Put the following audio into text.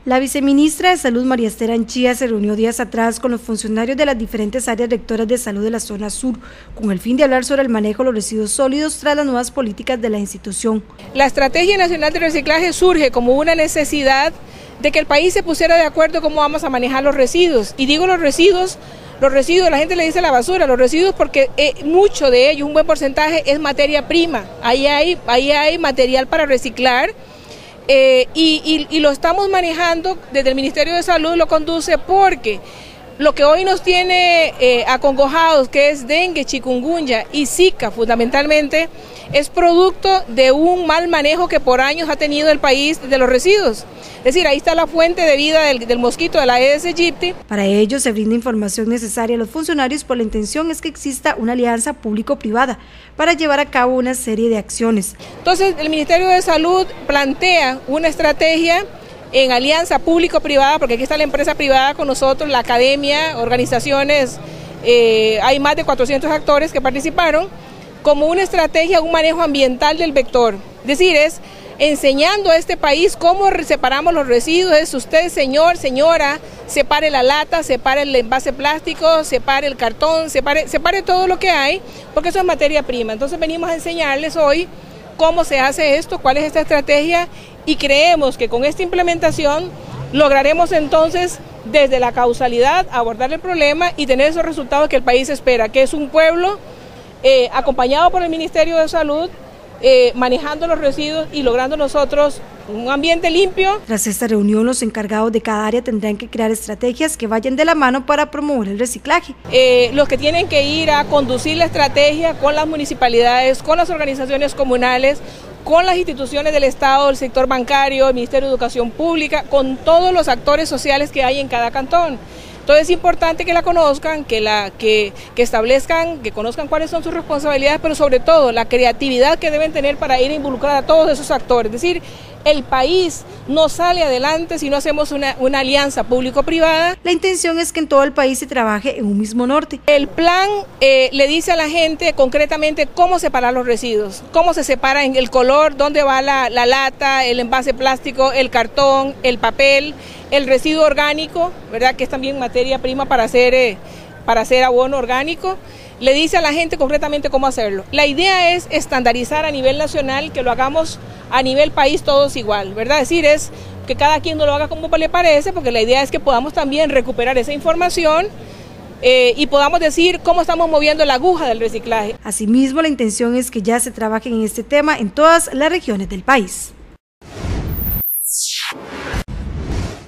La viceministra de Salud, María Esther Anchía, se reunió días atrás con los funcionarios de las diferentes áreas rectoras de salud de la zona sur, con el fin de hablar sobre el manejo de los residuos sólidos tras las nuevas políticas de la institución. La Estrategia Nacional de Reciclaje surge como una necesidad de que el país se pusiera de acuerdo cómo vamos a manejar los residuos. Y digo los residuos, la gente le dice la basura, los residuos porque mucho de ello, un buen porcentaje, es materia prima. Ahí hay material para reciclar. Y lo estamos manejando desde el Ministerio de Salud, lo conduce porque lo que hoy nos tiene acongojados, que es dengue, chikungunya y zika fundamentalmente, es producto de un mal manejo que por años ha tenido el país de los residuos. Es decir, ahí está la fuente de vida del mosquito de la Aedes aegypti. Para ello se brinda información necesaria a los funcionarios, por la intención es que exista una alianza público-privada para llevar a cabo una serie de acciones. Entonces el Ministerio de Salud plantea una estrategia en alianza público-privada, porque aquí está la empresa privada con nosotros, la academia, organizaciones, hay más de 400 actores que participaron, como una estrategia, un manejo ambiental del vector. Es decir, es enseñando a este país cómo separamos los residuos. Es usted, señor, señora, separe la lata, separe el envase plástico, separe el cartón, separe todo lo que hay, porque eso es materia prima. Entonces venimos a enseñarles hoy cómo se hace esto, cuál es esta estrategia, y creemos que con esta implementación lograremos entonces desde la causalidad abordar el problema y tener esos resultados que el país espera, que es un pueblo acompañado por el Ministerio de Salud, manejando los residuos y logrando nosotros un ambiente limpio. Tras esta reunión, los encargados de cada área tendrán que crear estrategias que vayan de la mano para promover el reciclaje. Los que tienen que ir a conducir la estrategia con las municipalidades, con las organizaciones comunales, con las instituciones del Estado, el sector bancario, el Ministerio de Educación Pública, con todos los actores sociales que hay en cada cantón. Entonces es importante que la conozcan, que establezcan, que conozcan cuáles son sus responsabilidades, pero sobre todo la creatividad que deben tener para ir a involucrar a todos esos actores. Es decir, el país no sale adelante si no hacemos una alianza público-privada. La intención es que en todo el país se trabaje en un mismo norte. El plan le dice a la gente concretamente cómo separar los residuos, cómo se separa en el color, dónde va la lata, el envase plástico, el cartón, el papel, el residuo orgánico, ¿verdad?, que es también materia prima para hacer abono orgánico. Le dice a la gente concretamente cómo hacerlo. La idea es estandarizar a nivel nacional, que lo hagamos a nivel país todos igual, ¿verdad? Es decir, es que cada quien no lo haga como le parece, porque la idea es que podamos también recuperar esa información y podamos decir cómo estamos moviendo la aguja del reciclaje. Asimismo, la intención es que ya se trabaje en este tema en todas las regiones del país.